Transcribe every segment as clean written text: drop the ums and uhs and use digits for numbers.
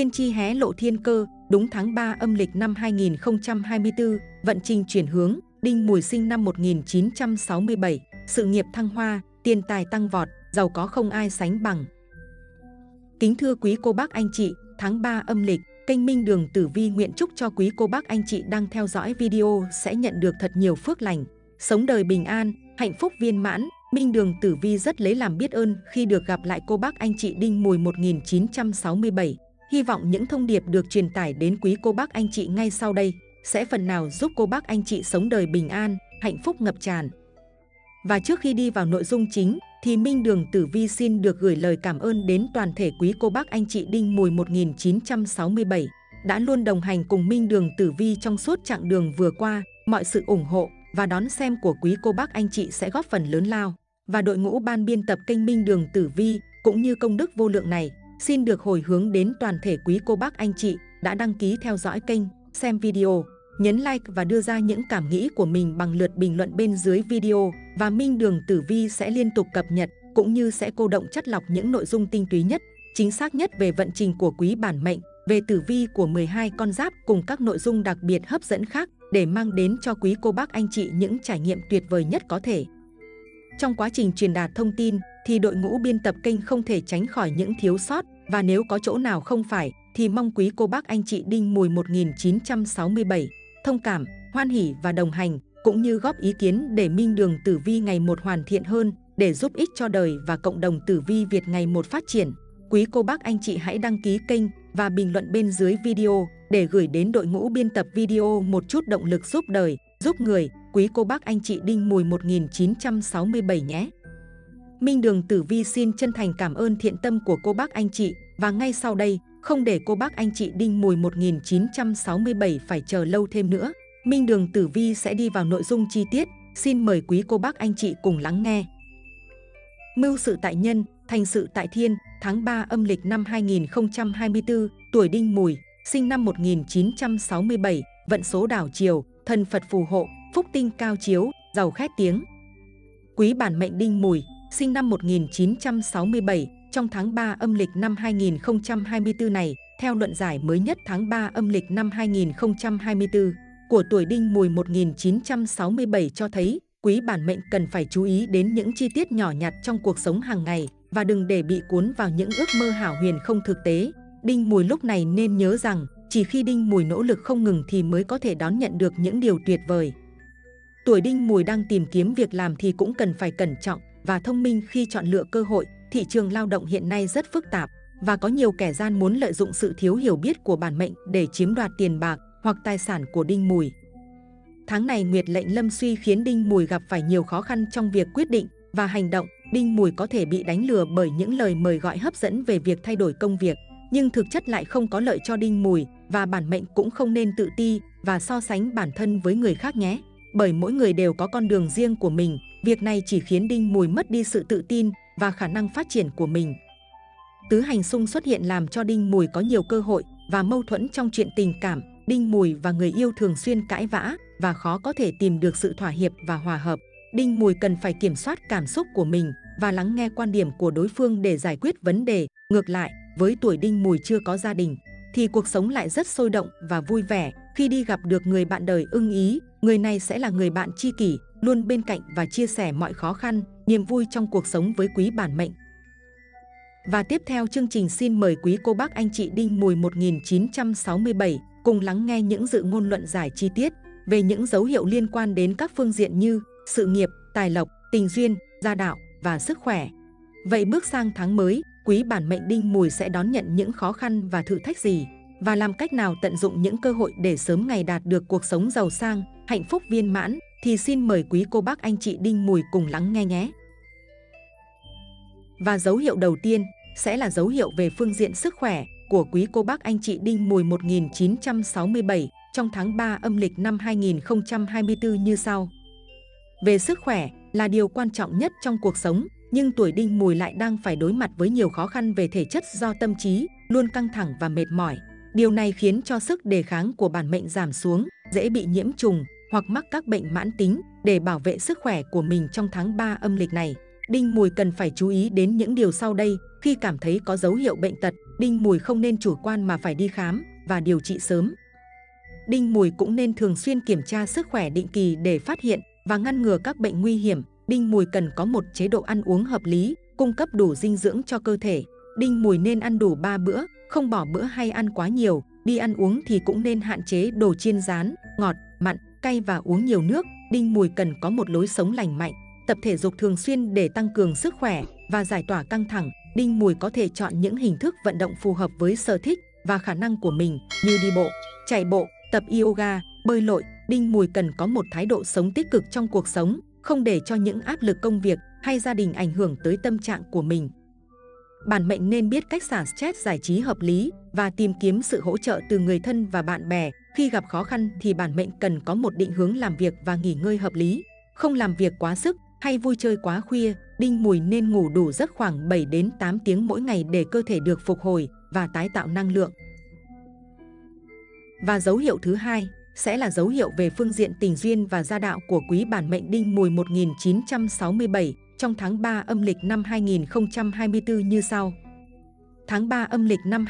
Tiên tri hé lộ thiên cơ, đúng tháng 3 âm lịch năm 2024, vận trình chuyển hướng, Đinh Mùi sinh năm 1967, sự nghiệp thăng hoa, tiền tài tăng vọt, giàu có không ai sánh bằng. Kính thưa quý cô bác anh chị, tháng 3 âm lịch, kênh Minh Đường Tử Vi nguyện chúc cho quý cô bác anh chị đang theo dõi video sẽ nhận được thật nhiều phước lành, sống đời bình an, hạnh phúc viên mãn. Minh Đường Tử Vi rất lấy làm biết ơn khi được gặp lại cô bác anh chị Đinh Mùi 1967. Hy vọng những thông điệp được truyền tải đến quý cô bác anh chị ngay sau đây sẽ phần nào giúp cô bác anh chị sống đời bình an, hạnh phúc ngập tràn. Và trước khi đi vào nội dung chính, thì Minh Đường Tử Vi xin được gửi lời cảm ơn đến toàn thể quý cô bác anh chị Đinh Mùi 1967 đã luôn đồng hành cùng Minh Đường Tử Vi trong suốt chặng đường vừa qua. Mọi sự ủng hộ và đón xem của quý cô bác anh chị sẽ góp phần lớn lao và đội ngũ ban biên tập kênh Minh Đường Tử Vi cũng như công đức vô lượng này xin được hồi hướng đến toàn thể quý cô bác anh chị đã đăng ký theo dõi kênh, xem video, nhấn like và đưa ra những cảm nghĩ của mình bằng lượt bình luận bên dưới video, và Minh Đường Tử Vi sẽ liên tục cập nhật cũng như sẽ cô động chắt lọc những nội dung tinh túy nhất, chính xác nhất về vận trình của quý bản mệnh, về tử vi của 12 con giáp cùng các nội dung đặc biệt hấp dẫn khác để mang đến cho quý cô bác anh chị những trải nghiệm tuyệt vời nhất có thể. Trong quá trình truyền đạt thông tin thì đội ngũ biên tập kênh không thể tránh khỏi những thiếu sót, và nếu có chỗ nào không phải thì mong quý cô bác anh chị Đinh Mùi 1967 thông cảm, hoan hỉ và đồng hành cũng như góp ý kiến để Minh Đường Tử Vi ngày một hoàn thiện hơn, để giúp ích cho đời và cộng đồng tử vi Việt ngày một phát triển. Quý cô bác anh chị hãy đăng ký kênh và bình luận bên dưới video để gửi đến đội ngũ biên tập video một chút động lực giúp đời, giúp người. Quý cô bác anh chị Đinh Mùi 1967 nhé. Minh Đường Tử Vi xin chân thành cảm ơn thiện tâm của cô bác anh chị, và ngay sau đây, không để cô bác anh chị Đinh Mùi 1967 phải chờ lâu thêm nữa, Minh Đường Tử Vi sẽ đi vào nội dung chi tiết. Xin mời quý cô bác anh chị cùng lắng nghe. Mưu sự tại nhân, thành sự tại thiên, tháng 3 âm lịch năm 2024, tuổi Đinh Mùi, sinh năm 1967, vận số đảo chiều, thần Phật phù hộ, phúc tinh cao chiếu, giàu khét tiếng. Quý bản mệnh Đinh Mùi, sinh năm 1967, trong tháng 3 âm lịch năm 2024 này, theo luận giải mới nhất tháng 3 âm lịch năm 2024 của tuổi Đinh Mùi 1967 cho thấy, quý bản mệnh cần phải chú ý đến những chi tiết nhỏ nhặt trong cuộc sống hàng ngày và đừng để bị cuốn vào những ước mơ hão huyền không thực tế. Đinh Mùi lúc này nên nhớ rằng, chỉ khi Đinh Mùi nỗ lực không ngừng thì mới có thể đón nhận được những điều tuyệt vời. Tuổi Đinh Mùi đang tìm kiếm việc làm thì cũng cần phải cẩn trọng và thông minh khi chọn lựa cơ hội. Thị trường lao động hiện nay rất phức tạp và có nhiều kẻ gian muốn lợi dụng sự thiếu hiểu biết của bản mệnh để chiếm đoạt tiền bạc hoặc tài sản của Đinh Mùi. Tháng này nguyệt lệnh lâm suy khiến Đinh Mùi gặp phải nhiều khó khăn trong việc quyết định và hành động. Đinh Mùi có thể bị đánh lừa bởi những lời mời gọi hấp dẫn về việc thay đổi công việc, nhưng thực chất lại không có lợi cho Đinh Mùi, và bản mệnh cũng không nên tự ti và so sánh bản thân với người khác nhé. Bởi mỗi người đều có con đường riêng của mình, việc này chỉ khiến Đinh Mùi mất đi sự tự tin và khả năng phát triển của mình. Tứ hành xung xuất hiện làm cho Đinh Mùi có nhiều cơ hội và mâu thuẫn trong chuyện tình cảm. Đinh Mùi và người yêu thường xuyên cãi vã và khó có thể tìm được sự thỏa hiệp và hòa hợp. Đinh Mùi cần phải kiểm soát cảm xúc của mình và lắng nghe quan điểm của đối phương để giải quyết vấn đề. Ngược lại, với tuổi Đinh Mùi chưa có gia đình thì cuộc sống lại rất sôi động và vui vẻ khi đi gặp được người bạn đời ưng ý. Người này sẽ là người bạn tri kỷ, luôn bên cạnh và chia sẻ mọi khó khăn, niềm vui trong cuộc sống với quý bản mệnh. Và tiếp theo chương trình xin mời quý cô bác anh chị Đinh Mùi 1967 cùng lắng nghe những dự ngôn luận giải chi tiết về những dấu hiệu liên quan đến các phương diện như sự nghiệp, tài lộc, tình duyên, gia đạo và sức khỏe. Vậy bước sang tháng mới, quý bản mệnh Đinh Mùi sẽ đón nhận những khó khăn và thử thách gì? Và làm cách nào tận dụng những cơ hội để sớm ngày đạt được cuộc sống giàu sang, hạnh phúc viên mãn? Thì xin mời quý cô bác anh chị Đinh Mùi cùng lắng nghe nhé. Và dấu hiệu đầu tiên sẽ là dấu hiệu về phương diện sức khỏe của quý cô bác anh chị Đinh Mùi 1967 trong tháng 3 âm lịch năm 2024 như sau. Về sức khỏe là điều quan trọng nhất trong cuộc sống, nhưng tuổi Đinh Mùi lại đang phải đối mặt với nhiều khó khăn về thể chất do tâm trí luôn căng thẳng và mệt mỏi. Điều này khiến cho sức đề kháng của bản mệnh giảm xuống, dễ bị nhiễm trùng hoặc mắc các bệnh mãn tính. Để bảo vệ sức khỏe của mình trong tháng 3 âm lịch này, Đinh Mùi cần phải chú ý đến những điều sau đây khi cảm thấy có dấu hiệu bệnh tật. Đinh Mùi không nên chủ quan mà phải đi khám và điều trị sớm. Đinh Mùi cũng nên thường xuyên kiểm tra sức khỏe định kỳ để phát hiện và ngăn ngừa các bệnh nguy hiểm. Đinh Mùi cần có một chế độ ăn uống hợp lý, cung cấp đủ dinh dưỡng cho cơ thể. Đinh Mùi nên ăn đủ 3 bữa, không bỏ bữa hay ăn quá nhiều. Đi ăn uống thì cũng nên hạn chế đồ chiên rán, ngọt, mặn, cay và uống nhiều nước. Đinh Mùi cần có một lối sống lành mạnh, tập thể dục thường xuyên để tăng cường sức khỏe và giải tỏa căng thẳng. Đinh Mùi có thể chọn những hình thức vận động phù hợp với sở thích và khả năng của mình như đi bộ, chạy bộ, tập yoga, bơi lội. Đinh Mùi cần có một thái độ sống tích cực trong cuộc sống, không để cho những áp lực công việc hay gia đình ảnh hưởng tới tâm trạng của mình. Bản mệnh nên biết cách xả stress giải trí hợp lý và tìm kiếm sự hỗ trợ từ người thân và bạn bè. Khi gặp khó khăn thì bản mệnh cần có một định hướng làm việc và nghỉ ngơi hợp lý, không làm việc quá sức hay vui chơi quá khuya. Đinh Mùi nên ngủ đủ giấc khoảng 7 đến 8 tiếng mỗi ngày để cơ thể được phục hồi và tái tạo năng lượng. Và dấu hiệu thứ hai sẽ là dấu hiệu về phương diện tình duyên và gia đạo của quý bản mệnh Đinh Mùi 1967 trong tháng 3 âm lịch năm 2024 như sau. Tháng 3 âm lịch năm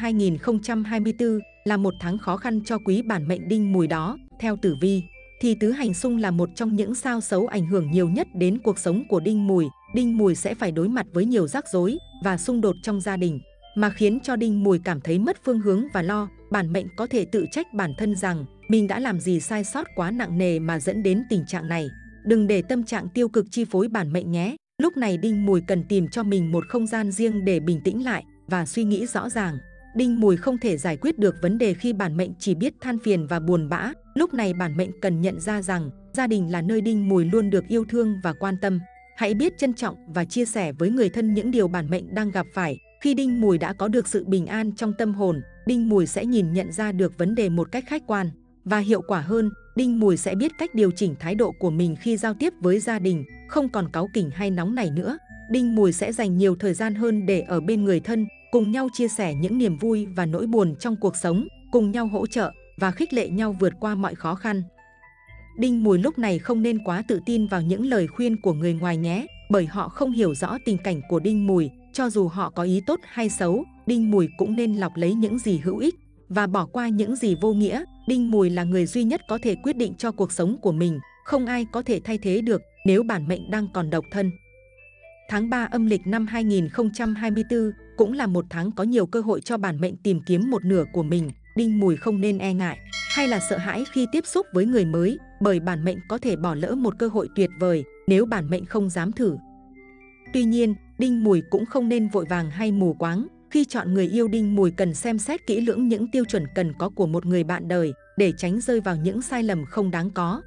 2024 là một tháng khó khăn cho quý bản mệnh Đinh Mùi đó. Theo tử vi, thì tứ hành xung là một trong những sao xấu ảnh hưởng nhiều nhất đến cuộc sống của Đinh Mùi. Đinh Mùi sẽ phải đối mặt với nhiều rắc rối và xung đột trong gia đình, mà khiến cho Đinh Mùi cảm thấy mất phương hướng và lo. Bản mệnh có thể tự trách bản thân rằng mình đã làm gì sai sót quá nặng nề mà dẫn đến tình trạng này. Đừng để tâm trạng tiêu cực chi phối bản mệnh nhé. Lúc này Đinh Mùi cần tìm cho mình một không gian riêng để bình tĩnh lại và suy nghĩ rõ ràng. Đinh Mùi không thể giải quyết được vấn đề khi bản mệnh chỉ biết than phiền và buồn bã. Lúc này bản mệnh cần nhận ra rằng gia đình là nơi Đinh Mùi luôn được yêu thương và quan tâm. Hãy biết trân trọng và chia sẻ với người thân những điều bản mệnh đang gặp phải. Khi Đinh Mùi đã có được sự bình an trong tâm hồn, Đinh Mùi sẽ nhìn nhận ra được vấn đề một cách khách quan và hiệu quả hơn. Đinh Mùi sẽ biết cách điều chỉnh thái độ của mình khi giao tiếp với gia đình, không còn cáu kỉnh hay nóng nảy nữa. Đinh Mùi sẽ dành nhiều thời gian hơn để ở bên người thân, cùng nhau chia sẻ những niềm vui và nỗi buồn trong cuộc sống, cùng nhau hỗ trợ và khích lệ nhau vượt qua mọi khó khăn. Đinh Mùi lúc này không nên quá tự tin vào những lời khuyên của người ngoài nhé, bởi họ không hiểu rõ tình cảnh của Đinh Mùi. Cho dù họ có ý tốt hay xấu, Đinh Mùi cũng nên lọc lấy những gì hữu ích và bỏ qua những gì vô nghĩa. Đinh Mùi là người duy nhất có thể quyết định cho cuộc sống của mình, không ai có thể thay thế được nếu bản mệnh đang còn độc thân. Tháng 3 âm lịch năm 2024 cũng là một tháng có nhiều cơ hội cho bản mệnh tìm kiếm một nửa của mình. Đinh Mùi không nên e ngại hay là sợ hãi khi tiếp xúc với người mới, bởi bản mệnh có thể bỏ lỡ một cơ hội tuyệt vời nếu bản mệnh không dám thử. Tuy nhiên, Đinh Mùi cũng không nên vội vàng hay mù quáng. Khi chọn người yêu, Đinh Mùi cần xem xét kỹ lưỡng những tiêu chuẩn cần có của một người bạn đời để tránh rơi vào những sai lầm không đáng có.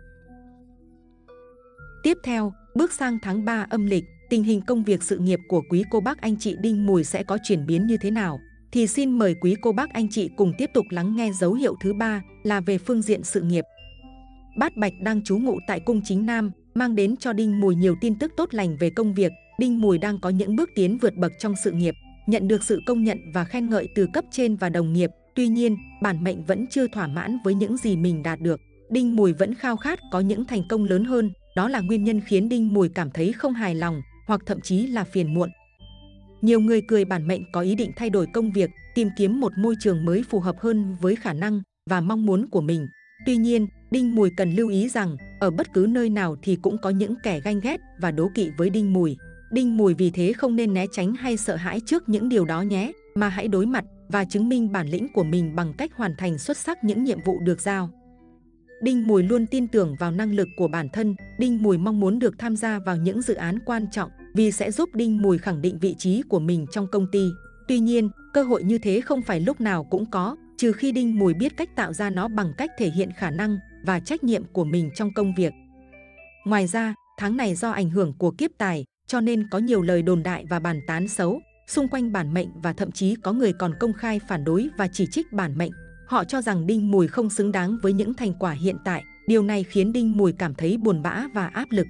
Tiếp theo, bước sang tháng 3 âm lịch, tình hình công việc sự nghiệp của quý cô bác anh chị Đinh Mùi sẽ có chuyển biến như thế nào? Thì xin mời quý cô bác anh chị cùng tiếp tục lắng nghe dấu hiệu thứ 3 là về phương diện sự nghiệp. Bát Bạch đang trú ngụ tại cung chính Nam, mang đến cho Đinh Mùi nhiều tin tức tốt lành về công việc. Đinh Mùi đang có những bước tiến vượt bậc trong sự nghiệp, nhận được sự công nhận và khen ngợi từ cấp trên và đồng nghiệp. Tuy nhiên, bản mệnh vẫn chưa thỏa mãn với những gì mình đạt được. Đinh Mùi vẫn khao khát có những thành công lớn hơn. Đó là nguyên nhân khiến Đinh Mùi cảm thấy không hài lòng hoặc thậm chí là phiền muộn. Nhiều người cười bản mệnh có ý định thay đổi công việc, tìm kiếm một môi trường mới phù hợp hơn với khả năng và mong muốn của mình. Tuy nhiên, Đinh Mùi cần lưu ý rằng ở bất cứ nơi nào thì cũng có những kẻ ganh ghét và đố kỵ với Đinh Mùi. Đinh Mùi vì thế không nên né tránh hay sợ hãi trước những điều đó nhé, mà hãy đối mặt và chứng minh bản lĩnh của mình bằng cách hoàn thành xuất sắc những nhiệm vụ được giao. Đinh Mùi luôn tin tưởng vào năng lực của bản thân. Đinh Mùi mong muốn được tham gia vào những dự án quan trọng vì sẽ giúp Đinh Mùi khẳng định vị trí của mình trong công ty. Tuy nhiên, cơ hội như thế không phải lúc nào cũng có, trừ khi Đinh Mùi biết cách tạo ra nó bằng cách thể hiện khả năng và trách nhiệm của mình trong công việc. Ngoài ra, tháng này do ảnh hưởng của kiếp tài, cho nên có nhiều lời đồn đại và bàn tán xấu xung quanh bản mệnh, và thậm chí có người còn công khai phản đối và chỉ trích bản mệnh. Họ cho rằng Đinh Mùi không xứng đáng với những thành quả hiện tại. Điều này khiến Đinh Mùi cảm thấy buồn bã và áp lực.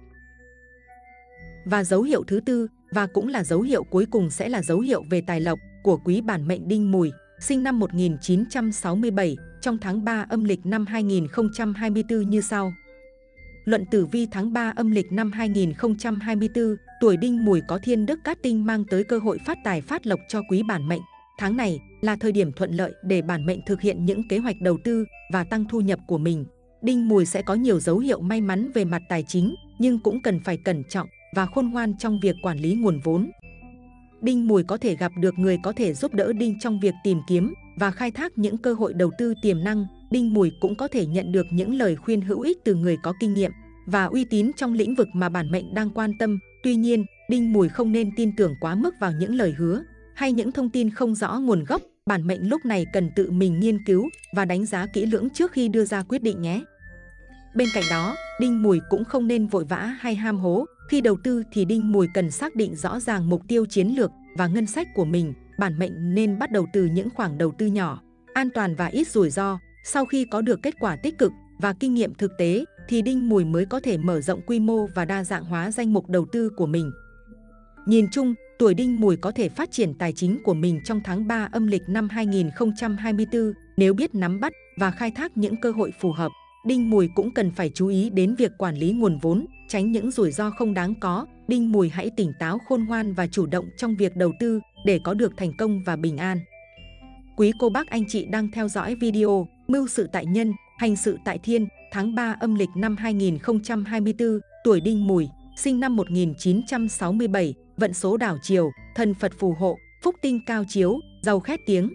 Và dấu hiệu thứ tư, và cũng là dấu hiệu cuối cùng, sẽ là dấu hiệu về tài lộc của quý bản mệnh Đinh Mùi, sinh năm 1967, trong tháng 3 âm lịch năm 2024 như sau. Luận tử vi tháng 3 âm lịch năm 2024, tuổi Đinh Mùi có thiên đức cát tinh mang tới cơ hội phát tài phát lộc cho quý bản mệnh. Tháng này là thời điểm thuận lợi để bản mệnh thực hiện những kế hoạch đầu tư và tăng thu nhập của mình. Đinh Mùi sẽ có nhiều dấu hiệu may mắn về mặt tài chính, nhưng cũng cần phải cẩn trọng và khôn ngoan trong việc quản lý nguồn vốn. Đinh Mùi có thể gặp được người có thể giúp đỡ Đinh trong việc tìm kiếm và khai thác những cơ hội đầu tư tiềm năng. Đinh Mùi cũng có thể nhận được những lời khuyên hữu ích từ người có kinh nghiệm và uy tín trong lĩnh vực mà bản mệnh đang quan tâm. Tuy nhiên, Đinh Mùi không nên tin tưởng quá mức vào những lời hứa hay những thông tin không rõ nguồn gốc. Bản mệnh lúc này cần tự mình nghiên cứu và đánh giá kỹ lưỡng trước khi đưa ra quyết định nhé. Bên cạnh đó, Đinh Mùi cũng không nên vội vã hay ham hố. Khi đầu tư thì Đinh Mùi cần xác định rõ ràng mục tiêu chiến lược và ngân sách của mình. Bản mệnh nên bắt đầu từ những khoản đầu tư nhỏ, an toàn và ít rủi ro. Sau khi có được kết quả tích cực và kinh nghiệm thực tế thì Đinh Mùi mới có thể mở rộng quy mô và đa dạng hóa danh mục đầu tư của mình. Nhìn chung, tuổi Đinh Mùi có thể phát triển tài chính của mình trong tháng 3 âm lịch năm 2024 nếu biết nắm bắt và khai thác những cơ hội phù hợp. Đinh Mùi cũng cần phải chú ý đến việc quản lý nguồn vốn, tránh những rủi ro không đáng có. Đinh Mùi hãy tỉnh táo, khôn ngoan và chủ động trong việc đầu tư để có được thành công và bình an. Quý cô bác anh chị đang theo dõi video Mưu sự tại nhân, hành sự tại thiên, tháng 3 âm lịch năm 2024, tuổi Đinh Mùi, sinh năm 1967, vận số đảo chiều, thần Phật phù hộ, phúc tinh cao chiếu, giàu khét tiếng.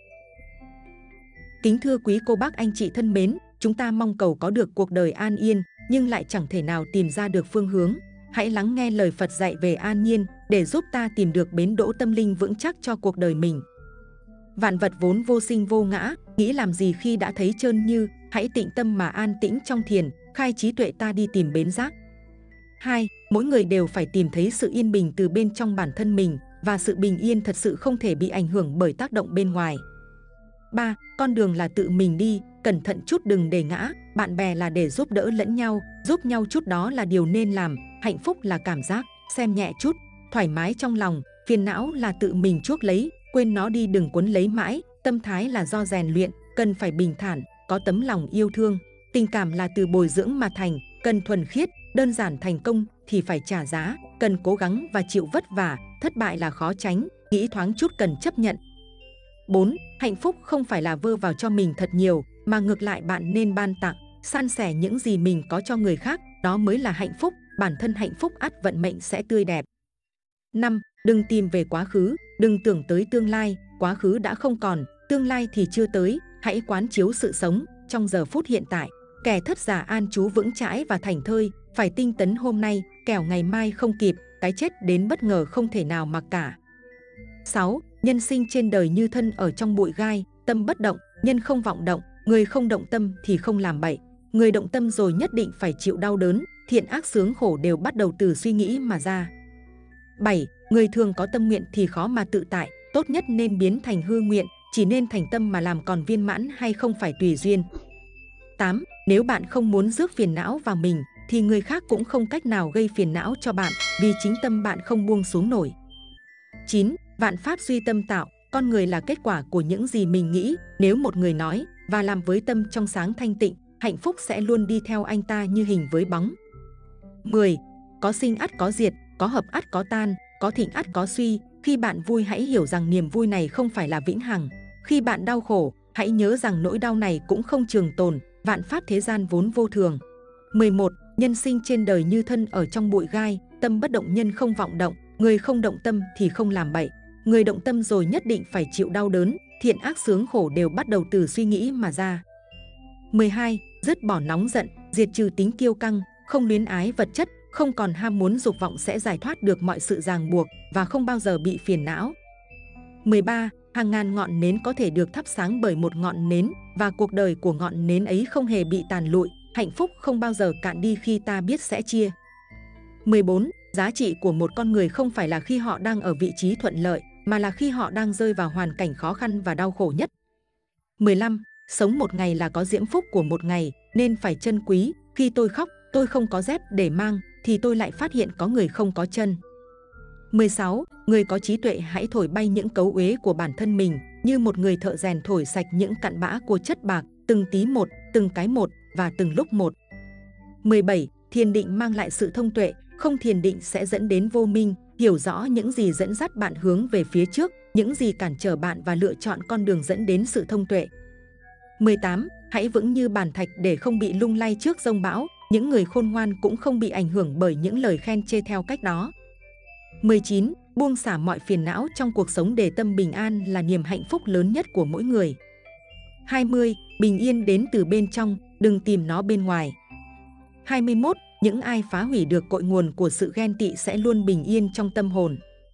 Kính thưa quý cô bác anh chị thân mến, chúng ta mong cầu có được cuộc đời an yên, nhưng lại chẳng thể nào tìm ra được phương hướng. Hãy lắng nghe lời Phật dạy về an nhiên để giúp ta tìm được bến đỗ tâm linh vững chắc cho cuộc đời mình. Vạn vật vốn vô sinh vô ngã, nghĩ làm gì khi đã thấy trơn như, hãy tịnh tâm mà an tĩnh trong thiền, khai trí tuệ ta đi tìm bến giác. 2. Mỗi người đều phải tìm thấy sự yên bình từ bên trong bản thân mình, và sự bình yên thật sự không thể bị ảnh hưởng bởi tác động bên ngoài. 3. Con đường là tự mình đi, cẩn thận chút đừng để ngã, bạn bè là để giúp đỡ lẫn nhau, giúp nhau chút đó là điều nên làm, hạnh phúc là cảm giác, xem nhẹ chút, thoải mái trong lòng, phiền não là tự mình chuốc lấy, quên nó đi đừng quấn lấy mãi, tâm thái là do rèn luyện, cần phải bình thản, có tấm lòng yêu thương, tình cảm là từ bồi dưỡng mà thành, cần thuần khiết, đơn giản thành công thì phải trả giá, cần cố gắng và chịu vất vả, thất bại là khó tránh, nghĩ thoáng chút cần chấp nhận. 4. Hạnh phúc không phải là vơ vào cho mình thật nhiều, mà ngược lại bạn nên ban tặng, san sẻ những gì mình có cho người khác, đó mới là hạnh phúc, bản thân hạnh phúc ắt vận mệnh sẽ tươi đẹp. 5. Đừng tìm về quá khứ, đừng tưởng tới tương lai, quá khứ đã không còn, tương lai thì chưa tới, hãy quán chiếu sự sống trong giờ phút hiện tại. Kẻ thất giả an trú vững chãi và thành thơi, phải tinh tấn hôm nay, kẻo ngày mai không kịp, cái chết đến bất ngờ không thể nào mặc cả. 6. Nhân sinh trên đời như thân ở trong bụi gai, tâm bất động, nhân không vọng động, người không động tâm thì không làm bậy. Người động tâm rồi nhất định phải chịu đau đớn, thiện ác sướng khổ đều bắt đầu từ suy nghĩ mà ra. 7. Người thường có tâm nguyện thì khó mà tự tại, tốt nhất nên biến thành hư nguyện, chỉ nên thành tâm mà làm, còn viên mãn hay không phải tùy duyên. 8. Nếu bạn không muốn rước phiền não vào mình, thì người khác cũng không cách nào gây phiền não cho bạn, vì chính tâm bạn không buông xuống nổi. 9. Vạn pháp duy tâm tạo, con người là kết quả của những gì mình nghĩ. Nếu một người nói và làm với tâm trong sáng thanh tịnh, hạnh phúc sẽ luôn đi theo anh ta như hình với bóng. 10. Có sinh ắt có diệt, có hợp ắt có tan, có thịnh ắt có suy. Khi bạn vui hãy hiểu rằng niềm vui này không phải là vĩnh hằng. Khi bạn đau khổ, hãy nhớ rằng nỗi đau này cũng không trường tồn, vạn pháp thế gian vốn vô thường. 11. Nhân sinh trên đời như thân ở trong bụi gai, tâm bất động nhân không vọng động, người không động tâm thì không làm bậy. Người động tâm rồi nhất định phải chịu đau đớn, thiện ác sướng khổ đều bắt đầu từ suy nghĩ mà ra. 12. Dứt bỏ nóng giận, diệt trừ tính kiêu căng, không luyến ái vật chất, không còn ham muốn dục vọng sẽ giải thoát được mọi sự ràng buộc và không bao giờ bị phiền não. 13. Hàng ngàn ngọn nến có thể được thắp sáng bởi một ngọn nến, và cuộc đời của ngọn nến ấy không hề bị tàn lụi, hạnh phúc không bao giờ cạn đi khi ta biết sẽ chia. 14. Giá trị của một con người không phải là khi họ đang ở vị trí thuận lợi, mà là khi họ đang rơi vào hoàn cảnh khó khăn và đau khổ nhất. 15. Sống một ngày là có diễm phúc của một ngày, nên phải trân quý. Khi tôi khóc, tôi không có dép để mang, thì tôi lại phát hiện có người không có chân. 16. Người có trí tuệ hãy thổi bay những cấu uế của bản thân mình, như một người thợ rèn thổi sạch những cặn bã của chất bạc, từng tí một, từng cái một và từng lúc một. 17. Thiền định mang lại sự thông tuệ, không thiền định sẽ dẫn đến vô minh, hiểu rõ những gì dẫn dắt bạn hướng về phía trước, những gì cản trở bạn và lựa chọn con đường dẫn đến sự thông tuệ. 18. Hãy vững như bàn thạch để không bị lung lay trước giông bão, những người khôn ngoan cũng không bị ảnh hưởng bởi những lời khen chê theo cách đó. 19. Buông xả mọi phiền não trong cuộc sống để tâm bình an là niềm hạnh phúc lớn nhất của mỗi người. 20. Bình yên đến từ bên trong, đừng tìm nó bên ngoài. 21. Những ai phá hủy được cội nguồn của sự ghen tị sẽ luôn bình yên trong tâm hồn.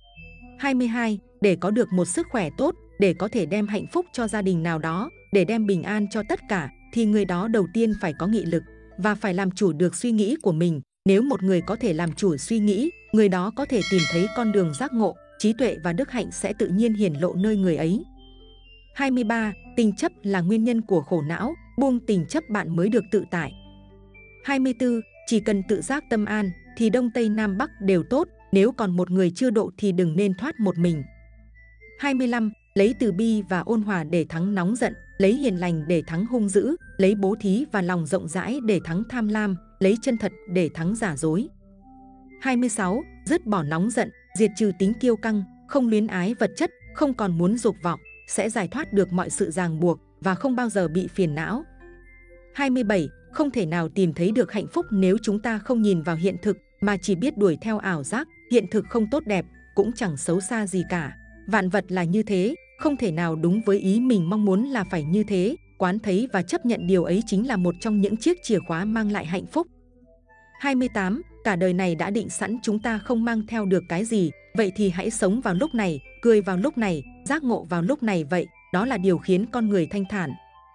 22. Để có được một sức khỏe tốt, để có thể đem hạnh phúc cho gia đình nào đó, để đem bình an cho tất cả, thì người đó đầu tiên phải có nghị lực và phải làm chủ được suy nghĩ của mình. Nếu một người có thể làm chủ suy nghĩ, người đó có thể tìm thấy con đường giác ngộ, trí tuệ và đức hạnh sẽ tự nhiên hiển lộ nơi người ấy. 23. Tình chấp là nguyên nhân của khổ não, buông tình chấp bạn mới được tự tại. 24. Chỉ cần tự giác tâm an, thì Đông Tây Nam Bắc đều tốt, nếu còn một người chưa độ thì đừng nên thoát một mình. 25. Lấy từ bi và ôn hòa để thắng nóng giận, lấy hiền lành để thắng hung dữ, lấy bố thí và lòng rộng rãi để thắng tham lam, lấy chân thật để thắng giả dối. 26. Dứt bỏ nóng giận, diệt trừ tính kiêu căng, không luyến ái vật chất, không còn muốn dục vọng, sẽ giải thoát được mọi sự ràng buộc và không bao giờ bị phiền não. 27. Không thể nào tìm thấy được hạnh phúc nếu chúng ta không nhìn vào hiện thực mà chỉ biết đuổi theo ảo giác. Hiện thực không tốt đẹp, cũng chẳng xấu xa gì cả. Vạn vật là như thế, không thể nào đúng với ý mình mong muốn là phải như thế. Quán thấy và chấp nhận điều ấy chính là một trong những chiếc chìa khóa mang lại hạnh phúc. 28. Cả đời này đã định sẵn chúng ta không mang theo được cái gì, vậy thì hãy sống vào lúc này, cười vào lúc này, giác ngộ vào lúc này vậy, đó là điều khiến con người thanh thản.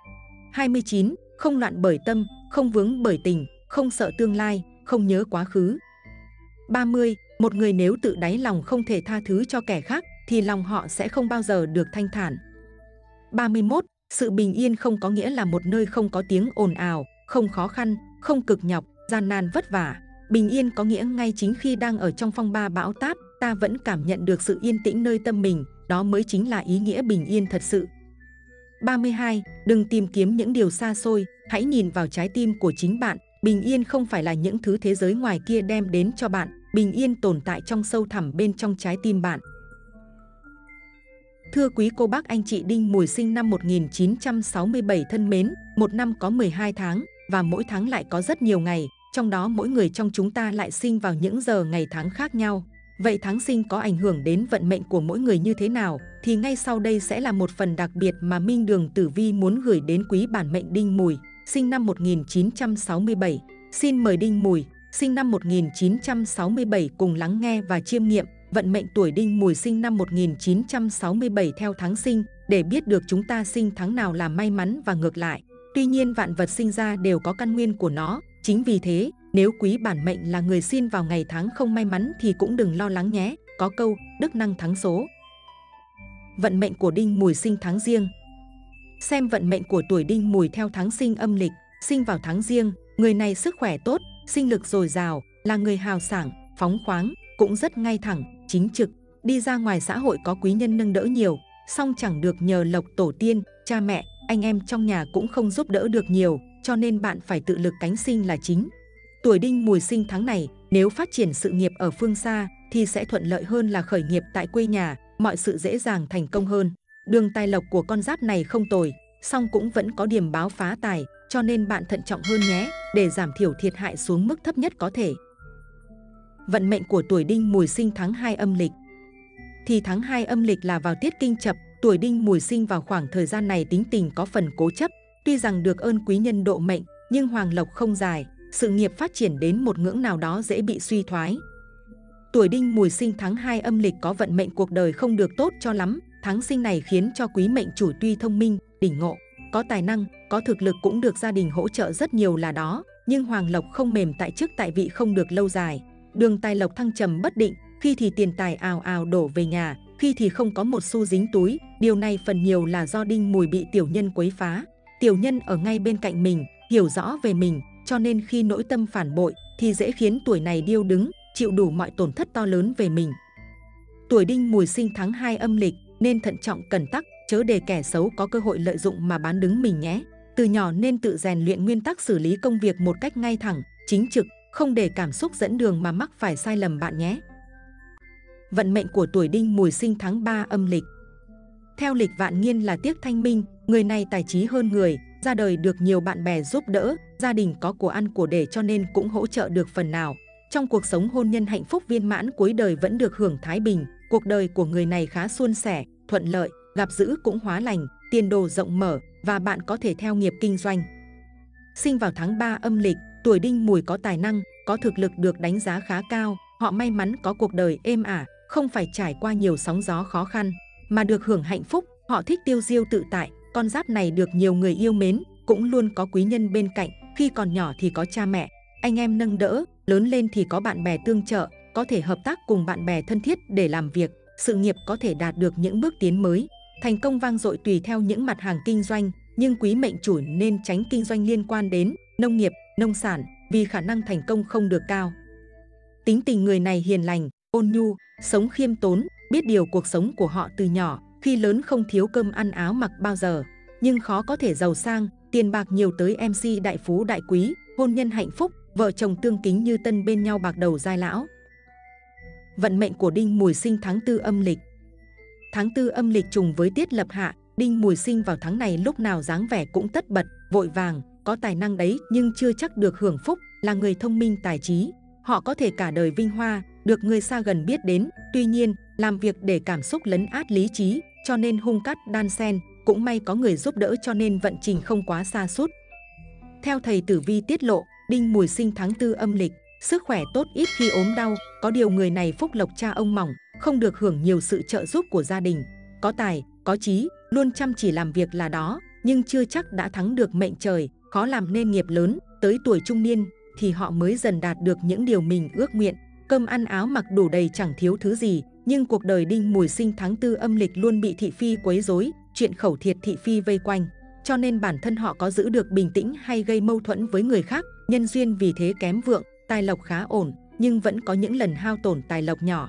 29. Không loạn bởi tâm, không vướng bởi tình, không sợ tương lai, không nhớ quá khứ. 30. Một người nếu tự đáy lòng không thể tha thứ cho kẻ khác, thì lòng họ sẽ không bao giờ được thanh thản. 31. Sự bình yên không có nghĩa là một nơi không có tiếng ồn ào, không khó khăn, không cực nhọc, gian nan vất vả. Bình yên có nghĩa ngay chính khi đang ở trong phong ba bão táp, ta vẫn cảm nhận được sự yên tĩnh nơi tâm mình, đó mới chính là ý nghĩa bình yên thật sự. 32. Đừng tìm kiếm những điều xa xôi, hãy nhìn vào trái tim của chính bạn. Bình yên không phải là những thứ thế giới ngoài kia đem đến cho bạn, bình yên tồn tại trong sâu thẳm bên trong trái tim bạn. Thưa quý cô bác anh chị Đinh Mùi sinh năm 1967 thân mến, một năm có 12 tháng và mỗi tháng lại có rất nhiều ngày, trong đó mỗi người trong chúng ta lại sinh vào những giờ ngày tháng khác nhau. Vậy tháng sinh có ảnh hưởng đến vận mệnh của mỗi người như thế nào? Thì ngay sau đây sẽ là một phần đặc biệt mà Minh Đường Tử Vi muốn gửi đến quý bản mệnh Đinh Mùi, sinh năm 1967. Xin mời Đinh Mùi, sinh năm 1967 cùng lắng nghe và chiêm nghiệm vận mệnh tuổi Đinh Mùi sinh năm 1967 theo tháng sinh để biết được chúng ta sinh tháng nào là may mắn và ngược lại. Tuy nhiên vạn vật sinh ra đều có căn nguyên của nó. Chính vì thế, nếu quý bản mệnh là người sinh vào ngày tháng không may mắn thì cũng đừng lo lắng nhé. Có câu, đức năng thắng số. Vận mệnh của Đinh Mùi sinh tháng Giêng. Xem vận mệnh của tuổi Đinh Mùi theo tháng sinh âm lịch, sinh vào tháng Giêng, người này sức khỏe tốt, sinh lực dồi dào, là người hào sảng, phóng khoáng, cũng rất ngay thẳng, chính trực, đi ra ngoài xã hội có quý nhân nâng đỡ nhiều, song chẳng được nhờ lộc tổ tiên, cha mẹ, anh em trong nhà cũng không giúp đỡ được nhiều, cho nên bạn phải tự lực cánh sinh là chính. Tuổi Đinh Mùi sinh tháng này, nếu phát triển sự nghiệp ở phương xa thì sẽ thuận lợi hơn là khởi nghiệp tại quê nhà, mọi sự dễ dàng thành công hơn. Đường tài lộc của con giáp này không tồi, song cũng vẫn có điểm báo phá tài, cho nên bạn thận trọng hơn nhé, để giảm thiểu thiệt hại xuống mức thấp nhất có thể. Vận mệnh của tuổi Đinh Mùi sinh tháng 2 âm lịch. Thì tháng 2 âm lịch là vào tiết Kinh Chập, tuổi Đinh Mùi sinh vào khoảng thời gian này tính tình có phần cố chấp, tuy rằng được ơn quý nhân độ mệnh, nhưng hoàng lộc không dài, sự nghiệp phát triển đến một ngưỡng nào đó dễ bị suy thoái. Tuổi Đinh Mùi sinh tháng 2 âm lịch có vận mệnh cuộc đời không được tốt cho lắm, tháng sinh này khiến cho quý mệnh chủ tuy thông minh, đỉnh ngộ, có tài năng, có thực lực cũng được gia đình hỗ trợ rất nhiều là đó, nhưng hoàng lộc không mềm tại chức tại vị không được lâu dài. Đường tài lộc thăng trầm bất định, khi thì tiền tài ào ào đổ về nhà, khi thì không có một xu dính túi. Điều này phần nhiều là do Đinh Mùi bị tiểu nhân quấy phá. Tiểu nhân ở ngay bên cạnh mình, hiểu rõ về mình, cho nên khi nỗi tâm phản bội thì dễ khiến tuổi này điêu đứng, chịu đủ mọi tổn thất to lớn về mình. Tuổi Đinh Mùi sinh tháng 2 âm lịch nên thận trọng cẩn tắc, chớ để kẻ xấu có cơ hội lợi dụng mà bán đứng mình nhé. Từ nhỏ nên tự rèn luyện nguyên tắc xử lý công việc một cách ngay thẳng, chính trực, không để cảm xúc dẫn đường mà mắc phải sai lầm bạn nhé. Vận mệnh của tuổi Đinh Mùi sinh tháng 3 âm lịch. Theo lịch vạn niên là Tiếc Thanh Minh, người này tài trí hơn người, ra đời được nhiều bạn bè giúp đỡ, gia đình có của ăn của để cho nên cũng hỗ trợ được phần nào. Trong cuộc sống hôn nhân hạnh phúc viên mãn, cuối đời vẫn được hưởng thái bình. Cuộc đời của người này khá suôn sẻ, thuận lợi, gặp dữ cũng hóa lành, tiền đồ rộng mở và bạn có thể theo nghiệp kinh doanh. Sinh vào tháng 3 âm lịch, tuổi Đinh Mùi có tài năng, có thực lực được đánh giá khá cao. Họ may mắn có cuộc đời êm ả, không phải trải qua nhiều sóng gió khó khăn, mà được hưởng hạnh phúc. Họ thích tiêu diêu tự tại, con giáp này được nhiều người yêu mến, cũng luôn có quý nhân bên cạnh. Khi còn nhỏ thì có cha mẹ, anh em nâng đỡ, lớn lên thì có bạn bè tương trợ, có thể hợp tác cùng bạn bè thân thiết để làm việc, sự nghiệp có thể đạt được những bước tiến mới, thành công vang dội tùy theo những mặt hàng kinh doanh, nhưng quý mệnh chủ nên tránh kinh doanh liên quan đến nông nghiệp, nông sản vì khả năng thành công không được cao. Tính tình người này hiền lành, ôn nhu, sống khiêm tốn, biết điều cuộc sống của họ từ nhỏ, khi lớn không thiếu cơm ăn áo mặc bao giờ, nhưng khó có thể giàu sang, tiền bạc nhiều tới MC đại phú đại quý, hôn nhân hạnh phúc, vợ chồng tương kính như tân bên nhau bạc đầu giai lão. Vận mệnh của Đinh Mùi sinh tháng 4 âm lịch. Tháng 4 âm lịch trùng với tiết lập hạ, Đinh Mùi sinh vào tháng này lúc nào dáng vẻ cũng tất bật, vội vàng, có tài năng đấy nhưng chưa chắc được hưởng phúc, là người thông minh tài trí. Họ có thể cả đời vinh hoa, được người xa gần biết đến, tuy nhiên, làm việc để cảm xúc lấn át lý trí, cho nên hung cát đan xen, cũng may có người giúp đỡ cho nên vận trình không quá sa sút. Theo thầy tử vi tiết lộ, Đinh Mùi sinh tháng 4 âm lịch, sức khỏe tốt, ít khi ốm đau, có điều người này phúc lộc cha ông mỏng, không được hưởng nhiều sự trợ giúp của gia đình. Có tài, có trí, luôn chăm chỉ làm việc là đó, nhưng chưa chắc đã thắng được mệnh trời, khó làm nên nghiệp lớn, tới tuổi trung niên thì họ mới dần đạt được những điều mình ước nguyện. Cơm ăn áo mặc đủ đầy chẳng thiếu thứ gì, nhưng cuộc đời Đinh Mùi sinh tháng 4 âm lịch luôn bị thị phi quấy rối, chuyện khẩu thiệt thị phi vây quanh, cho nên bản thân họ có giữ được bình tĩnh hay gây mâu thuẫn với người khác, nhân duyên vì thế kém vượng, tài lộc khá ổn, nhưng vẫn có những lần hao tổn tài lộc nhỏ.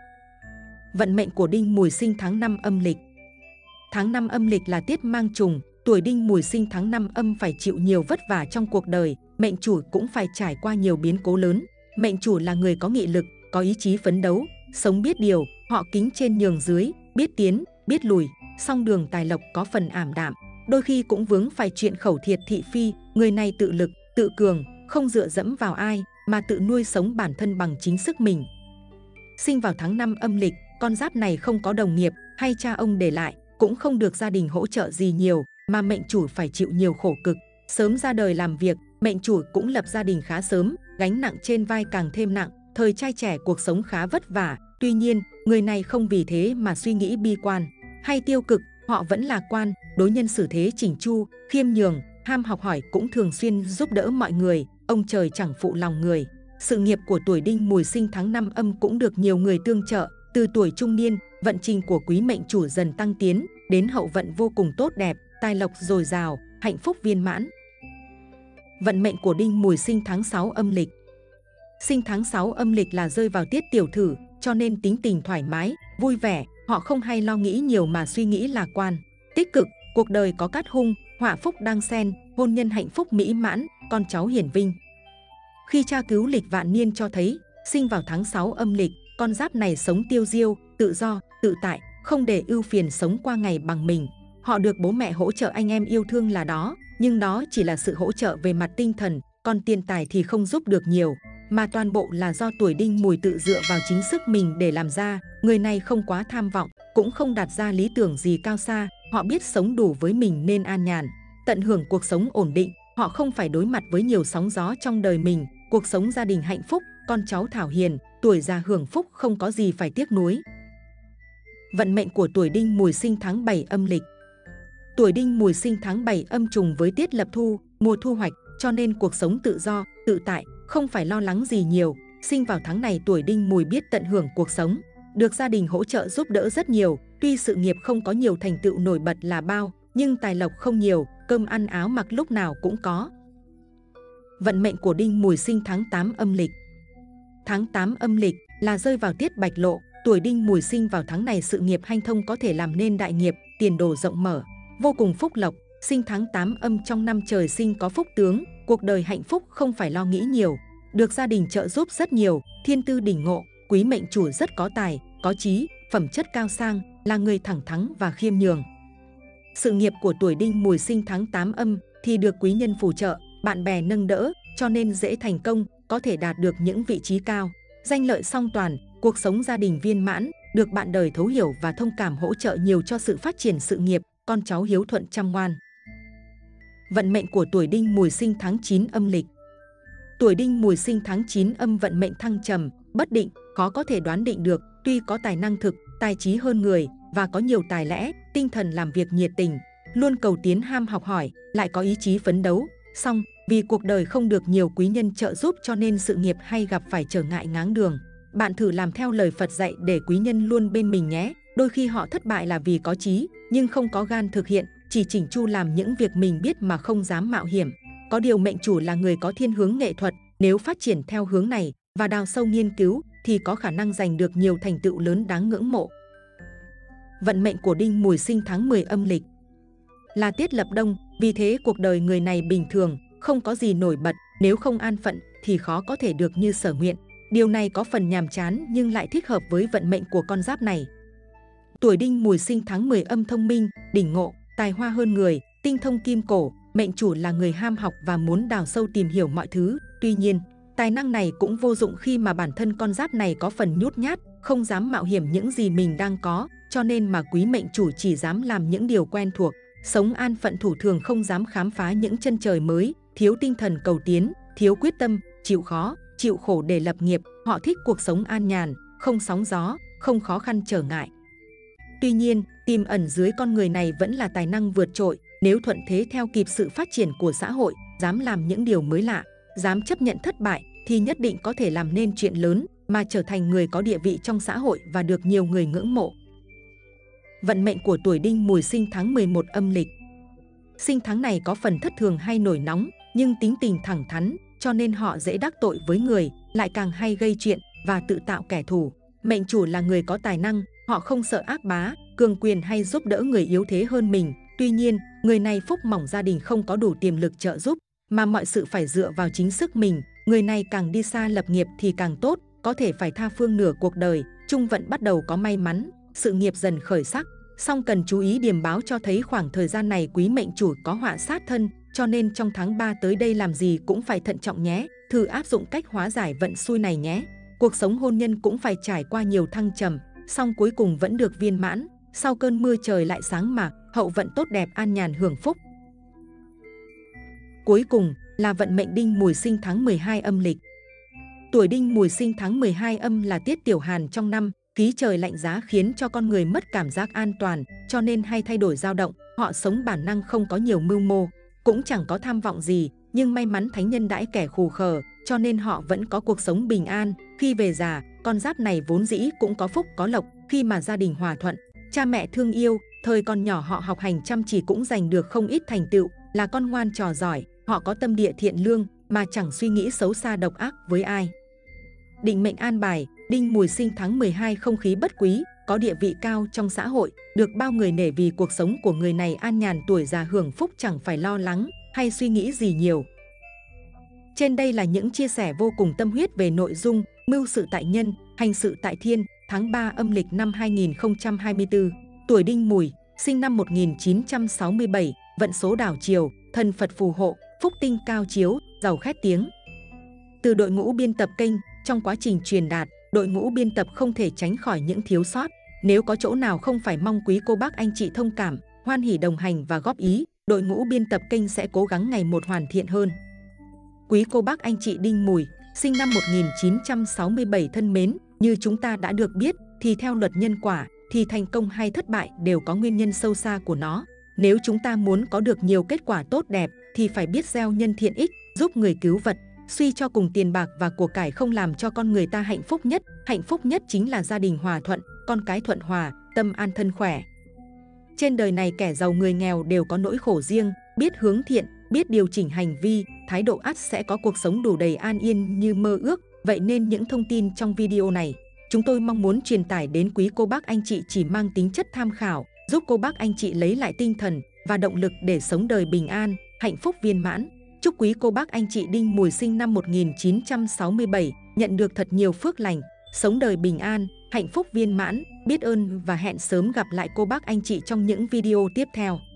Vận mệnh của Đinh Mùi sinh tháng 5 âm lịch. Tháng 5 âm lịch là tiết mang trùng, tuổi Đinh Mùi sinh tháng 5 âm phải chịu nhiều vất vả trong cuộc đời, mệnh chủ cũng phải trải qua nhiều biến cố lớn. Mệnh chủ là người có nghị lực, có ý chí phấn đấu, sống biết điều, họ kính trên nhường dưới, biết tiến, biết lùi, song đường tài lộc có phần ảm đạm, đôi khi cũng vướng phải chuyện khẩu thiệt thị phi. Người này tự lực, tự cường, không dựa dẫm vào ai, mà tự nuôi sống bản thân bằng chính sức mình. Sinh vào tháng 5 âm lịch, con giáp này không có đồng nghiệp hay cha ông để lại, cũng không được gia đình hỗ trợ gì nhiều, mà mệnh chủ phải chịu nhiều khổ cực. Sớm ra đời làm việc, mệnh chủ cũng lập gia đình khá sớm, gánh nặng trên vai càng thêm nặng, thời trai trẻ cuộc sống khá vất vả. Tuy nhiên, người này không vì thế mà suy nghĩ bi quan hay tiêu cực, họ vẫn lạc quan, đối nhân xử thế chỉnh chu, khiêm nhường, ham học hỏi, cũng thường xuyên giúp đỡ mọi người, ông trời chẳng phụ lòng người. Sự nghiệp của tuổi Đinh Mùi sinh tháng 5 âm cũng được nhiều người tương trợ. Từ tuổi trung niên, vận trình của quý mệnh chủ dần tăng tiến, đến hậu vận vô cùng tốt đẹp, tài lộc dồi dào, hạnh phúc viên mãn. Vận mệnh của Đinh Mùi sinh tháng 6 âm lịch. Sinh tháng 6 âm lịch là rơi vào tiết tiểu thử, cho nên tính tình thoải mái, vui vẻ, họ không hay lo nghĩ nhiều mà suy nghĩ lạc quan, tích cực, cuộc đời có cát hung, họa phúc đang xen, hôn nhân hạnh phúc mỹ mãn, con cháu hiển vinh. Khi tra cứu lịch vạn niên cho thấy, sinh vào tháng 6 âm lịch, con giáp này sống tiêu diêu, tự do, tự tại, không để ưu phiền, sống qua ngày bằng mình. Họ được bố mẹ hỗ trợ, anh em yêu thương là đó, nhưng đó chỉ là sự hỗ trợ về mặt tinh thần, còn tiền tài thì không giúp được nhiều, mà toàn bộ là do tuổi Đinh Mùi tự dựa vào chính sức mình để làm ra. Người này không quá tham vọng, cũng không đặt ra lý tưởng gì cao xa, họ biết sống đủ với mình nên an nhàn, tận hưởng cuộc sống ổn định. Họ không phải đối mặt với nhiều sóng gió trong đời mình, cuộc sống gia đình hạnh phúc, con cháu thảo hiền, tuổi già hưởng phúc, không có gì phải tiếc nuối. Vận mệnh của tuổi Đinh Mùi sinh tháng 7 âm lịch. Tuổi Đinh Mùi sinh tháng 7 âm trùng với tiết lập thu, mùa thu hoạch, cho nên cuộc sống tự do, tự tại, không phải lo lắng gì nhiều. Sinh vào tháng này, tuổi Đinh Mùi biết tận hưởng cuộc sống, được gia đình hỗ trợ giúp đỡ rất nhiều. Tuy sự nghiệp không có nhiều thành tựu nổi bật là bao, nhưng tài lộc không nhiều, cơm ăn áo mặc lúc nào cũng có. Vận mệnh của Đinh Mùi sinh tháng 8 âm lịch. Tháng 8 âm lịch là rơi vào tiết bạch lộ, tuổi Đinh Mùi sinh vào tháng này sự nghiệp hanh thông, có thể làm nên đại nghiệp, tiền đồ rộng mở, vô cùng phúc lộc. Sinh tháng 8 âm trong năm trời sinh có phúc tướng, cuộc đời hạnh phúc, không phải lo nghĩ nhiều, được gia đình trợ giúp rất nhiều, thiên tư đỉnh ngộ, quý mệnh chủ rất có tài, có trí, phẩm chất cao sang, là người thẳng thắn và khiêm nhường. Sự nghiệp của tuổi Đinh Mùi sinh tháng 8 âm thì được quý nhân phù trợ, bạn bè nâng đỡ, cho nên dễ thành công, có thể đạt được những vị trí cao. Danh lợi song toàn, cuộc sống gia đình viên mãn, được bạn đời thấu hiểu và thông cảm hỗ trợ nhiều cho sự phát triển sự nghiệp, con cháu hiếu thuận chăm ngoan. Vận mệnh của tuổi Đinh Mùi sinh tháng 9 âm lịch. Tuổi Đinh Mùi sinh tháng 9 âm vận mệnh thăng trầm, bất định, khó có thể đoán định được, tuy có tài năng thực, tài trí hơn người và có nhiều tài lẽ, tinh thần làm việc nhiệt tình, luôn cầu tiến ham học hỏi, lại có ý chí phấn đấu. Song, vì cuộc đời không được nhiều quý nhân trợ giúp cho nên sự nghiệp hay gặp phải trở ngại ngáng đường. Bạn thử làm theo lời Phật dạy để quý nhân luôn bên mình nhé. Đôi khi họ thất bại là vì có chí, nhưng không có gan thực hiện, chỉ chỉnh chu làm những việc mình biết mà không dám mạo hiểm. Có điều mệnh chủ là người có thiên hướng nghệ thuật, nếu phát triển theo hướng này và đào sâu nghiên cứu thì có khả năng giành được nhiều thành tựu lớn đáng ngưỡng mộ. Vận mệnh của Đinh Mùi sinh tháng 10 âm lịch là tiết lập đông, vì thế cuộc đời người này bình thường, không có gì nổi bật, nếu không an phận thì khó có thể được như sở nguyện. Điều này có phần nhàm chán nhưng lại thích hợp với vận mệnh của con giáp này. Tuổi Đinh Mùi sinh tháng 10 âm thông minh, đỉnh ngộ, tài hoa hơn người, tinh thông kim cổ, mệnh chủ là người ham học và muốn đào sâu tìm hiểu mọi thứ. Tuy nhiên, tài năng này cũng vô dụng khi mà bản thân con giáp này có phần nhút nhát, không dám mạo hiểm những gì mình đang có, cho nên mà quý mệnh chủ chỉ dám làm những điều quen thuộc, sống an phận thủ thường, không dám khám phá những chân trời mới, thiếu tinh thần cầu tiến, thiếu quyết tâm, chịu khó, chịu khổ để lập nghiệp. Họ thích cuộc sống an nhàn, không sóng gió, không khó khăn trở ngại. Tuy nhiên, tiềm ẩn dưới con người này vẫn là tài năng vượt trội, nếu thuận thế theo kịp sự phát triển của xã hội, dám làm những điều mới lạ, dám chấp nhận thất bại thì nhất định có thể làm nên chuyện lớn mà trở thành người có địa vị trong xã hội và được nhiều người ngưỡng mộ. Vận mệnh của tuổi Đinh Mùi sinh tháng 11 âm lịch. Sinh tháng này có phần thất thường hay nổi nóng, nhưng tính tình thẳng thắn, cho nên họ dễ đắc tội với người, lại càng hay gây chuyện và tự tạo kẻ thù. Mệnh chủ là người có tài năng, họ không sợ ác bá, cường quyền hay giúp đỡ người yếu thế hơn mình. Tuy nhiên, người này phúc mỏng, gia đình không có đủ tiềm lực trợ giúp, mà mọi sự phải dựa vào chính sức mình. Người này càng đi xa lập nghiệp thì càng tốt, có thể phải tha phương nửa cuộc đời. Trung vận bắt đầu có may mắn, sự nghiệp dần khởi sắc. Song cần chú ý, điềm báo cho thấy khoảng thời gian này quý mệnh chủ có họa sát thân, cho nên trong tháng 3 tới đây làm gì cũng phải thận trọng nhé. Thử áp dụng cách hóa giải vận xui này nhé. Cuộc sống hôn nhân cũng phải trải qua nhiều thăng trầm, song cuối cùng vẫn được viên mãn. Sau cơn mưa trời lại sáng mạc, hậu vận tốt đẹp, an nhàn hưởng phúc. Cuối cùng là vận mệnh Đinh Mùi sinh tháng 12 âm lịch. Tuổi Đinh Mùi sinh tháng 12 âm là tiết tiểu hàn trong năm, khí trời lạnh giá khiến cho con người mất cảm giác an toàn, cho nên hay thay đổi dao động. Họ sống bản năng, không có nhiều mưu mô, cũng chẳng có tham vọng gì, nhưng may mắn thánh nhân đãi kẻ khù khờ, cho nên họ vẫn có cuộc sống bình an. Khi về già, con giáp này vốn dĩ cũng có phúc có lộc, khi mà gia đình hòa thuận, cha mẹ thương yêu, thời còn nhỏ họ học hành chăm chỉ cũng giành được không ít thành tựu, là con ngoan trò giỏi. Họ có tâm địa thiện lương mà chẳng suy nghĩ xấu xa độc ác với ai. Định mệnh an bài, Đinh Mùi sinh tháng 12 không khí bất quý, có địa vị cao trong xã hội, được bao người nể vì cuộc sống của người này an nhàn, tuổi già hưởng phúc, chẳng phải lo lắng hay suy nghĩ gì nhiều. Trên đây là những chia sẻ vô cùng tâm huyết về nội dung mưu sự tại nhân, hành sự tại thiên, tháng 3 âm lịch năm 2024. Tuổi Đinh Mùi, sinh năm 1967, vận số đảo chiều, thần Phật phù hộ, phúc tinh cao chiếu, giàu khét tiếng. Từ đội ngũ biên tập kênh, trong quá trình truyền đạt, đội ngũ biên tập không thể tránh khỏi những thiếu sót. Nếu có chỗ nào không phải, mong quý cô bác anh chị thông cảm, hoan hỉ đồng hành và góp ý. Đội ngũ biên tập kênh sẽ cố gắng ngày một hoàn thiện hơn. Quý cô bác anh chị Đinh Mùi, sinh năm 1967 thân mến, như chúng ta đã được biết thì theo luật nhân quả thì thành công hay thất bại đều có nguyên nhân sâu xa của nó. Nếu chúng ta muốn có được nhiều kết quả tốt đẹp thì phải biết gieo nhân thiện ích, giúp người cứu vật. Suy cho cùng, tiền bạc và của cải không làm cho con người ta hạnh phúc nhất. Hạnh phúc nhất chính là gia đình hòa thuận, con cái thuận hòa, tâm an thân khỏe. Trên đời này kẻ giàu người nghèo đều có nỗi khổ riêng, biết hướng thiện, biết điều chỉnh hành vi, thái độ ắt sẽ có cuộc sống đủ đầy an yên như mơ ước. Vậy nên những thông tin trong video này, chúng tôi mong muốn truyền tải đến quý cô bác anh chị chỉ mang tính chất tham khảo, giúp cô bác anh chị lấy lại tinh thần và động lực để sống đời bình an, hạnh phúc viên mãn. Chúc quý cô bác anh chị Đinh Mùi sinh năm 1967 nhận được thật nhiều phước lành, sống đời bình an, hạnh phúc viên mãn, biết ơn và hẹn sớm gặp lại cô bác anh chị trong những video tiếp theo.